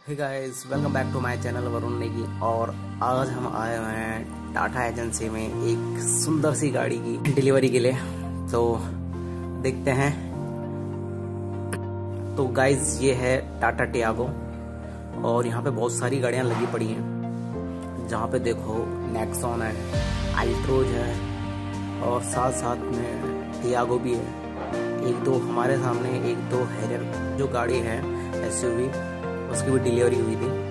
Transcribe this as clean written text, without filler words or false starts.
Hey guys, welcome back to my channel Varun Negi. और आज हम आए हुए हैं टाटा एजेंसी में एक सुंदर सी गाड़ी की डिलीवरी के लिए। तो देखते हैं। तो गाइस, ये है टाटा टियागो और यहाँ पे बहुत सारी गाड़ियाँ लगी पड़ी हैं। जहाँ पे देखो नेक्सॉन है, अल्ट्रोज है और साथ साथ में टियागो भी है। एक दो हमारे सामने एक दो हैरियर जो गाड़ी है एसयूवी, उसकी भी डिलीवरी हुई थी।